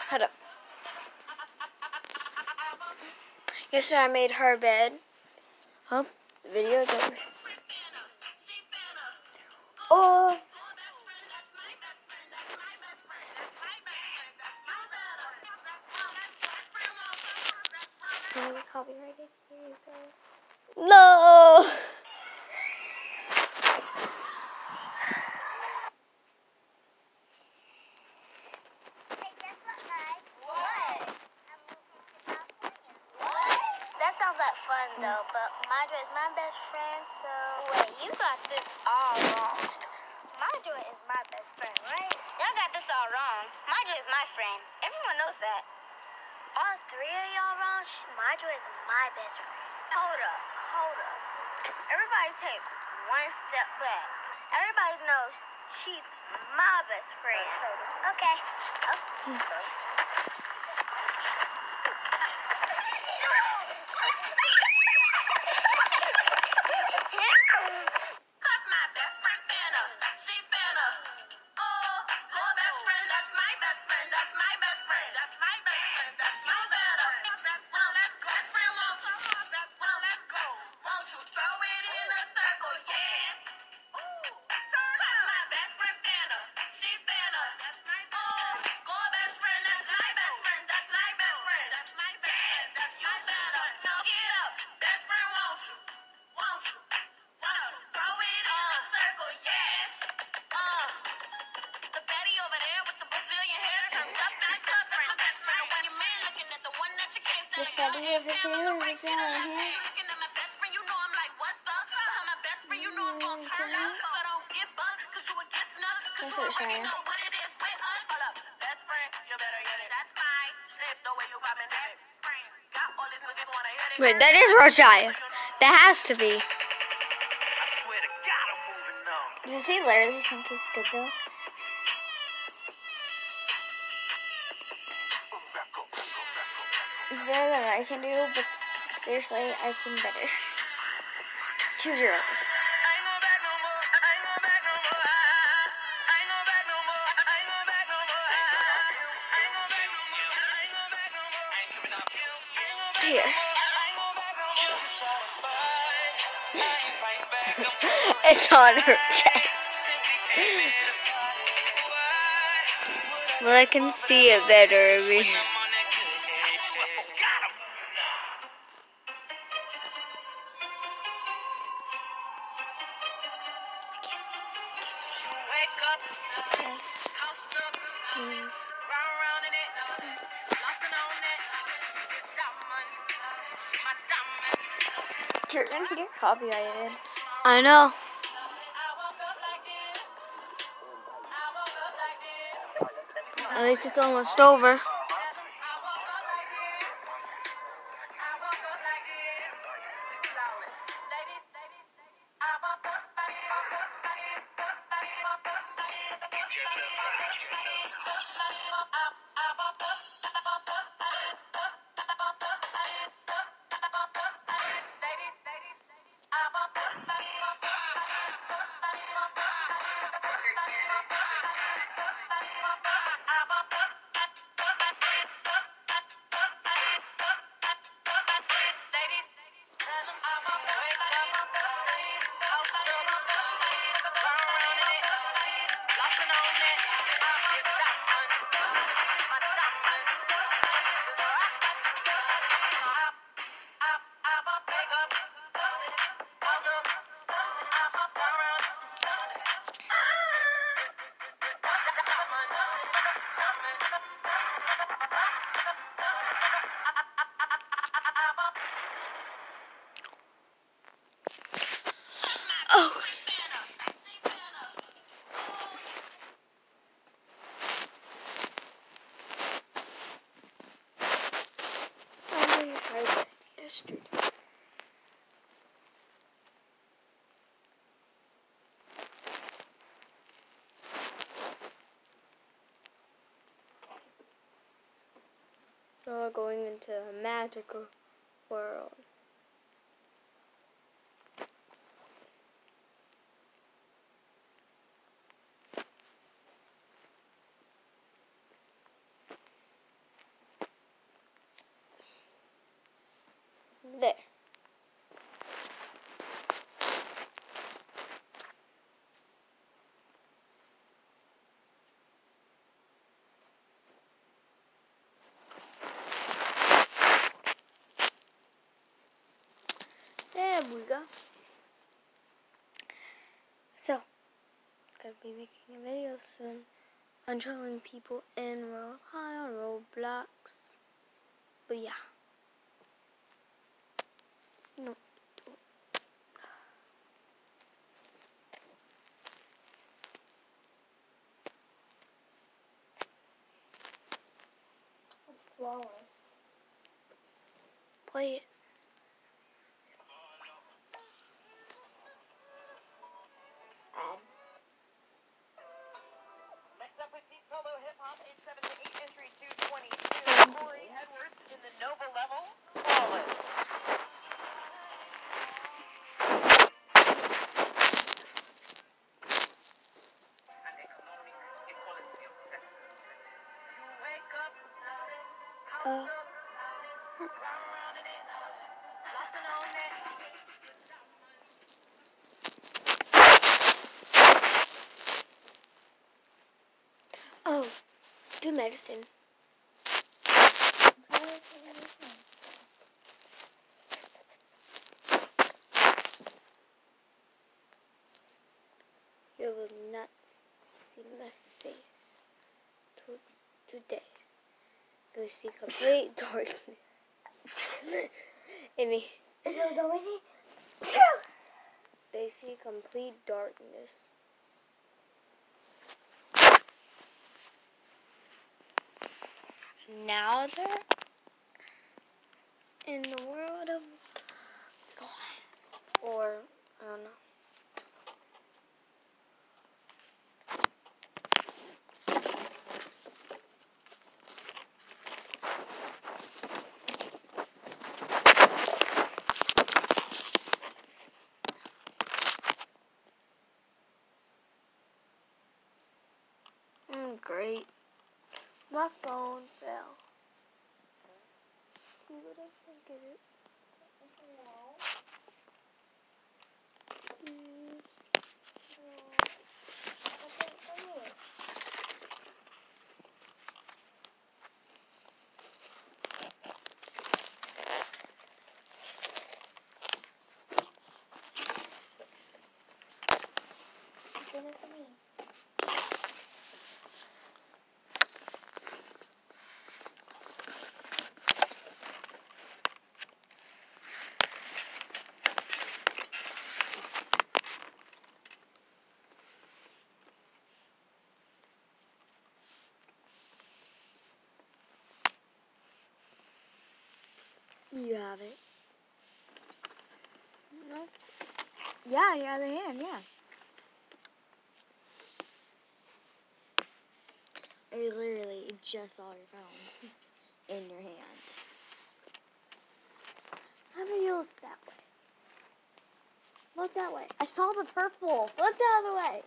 Hold up. Yesterday I made her bed. Huh? The video's over. Oh. Can I get copyrighted? Here you go. No. That sounds like fun though, but Madra is my best friend, so wait, you got this all wrong. Madra is my best friend, right? Y'all got this all wrong. Madra is my friend. Everyone knows that. All three of y'all wrong. Madra is my best friend. Hold up. Everybody take one step back. Everybody knows she's my best friend. Okay. The fatty of his hair is down here. That's what it's saying. Wait, that is Roshaya. That has to be. Does he literally think he's good though? It's better than I can do, but seriously, I sing better. 2 girls. Here. It's on her chest. Well, I can see it better. You're gonna get copyrighted. I know. At least it's almost over. Oh. I tried that yesterday. Oh, going into a magical world. There. There we go. So, gonna be making a video soon on showing people in Roblox. But yeah. No. It's flawless. Play it. Next up, it's Solo Hip Hop, age 7 to 8, entry 222. Corey Edwards in the Nova level, Flawless. Oh, do medicine. You will not see my face today. You see complete darkness. I mean, they see complete darkness. Now they're in the world of glass. Or, I don't know. Great. My phone fell. See what I can get it. You have it. No. Yeah, your other hand, yeah. I literally just saw your phone in your hand. How do you look that way? Look that way. I saw the purple. Look the other way.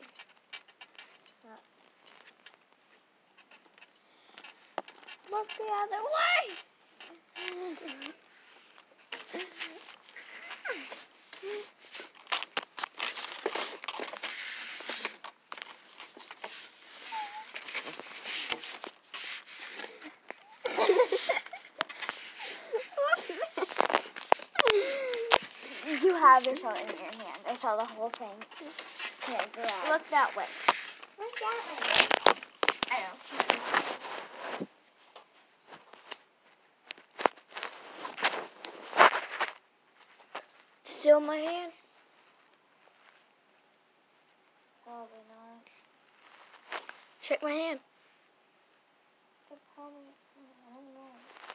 Look the other way. You have your phone in your hand. I saw the whole thing. Okay, Look that way. Look that way. I know. Still in my hand? Probably not. Check my hand. So probably, I don't know.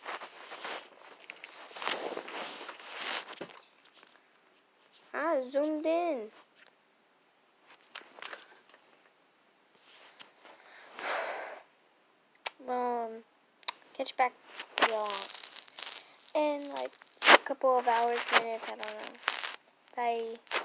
I zoomed in. Catch back y'all in like a couple of hours, minutes, I don't know. Bye.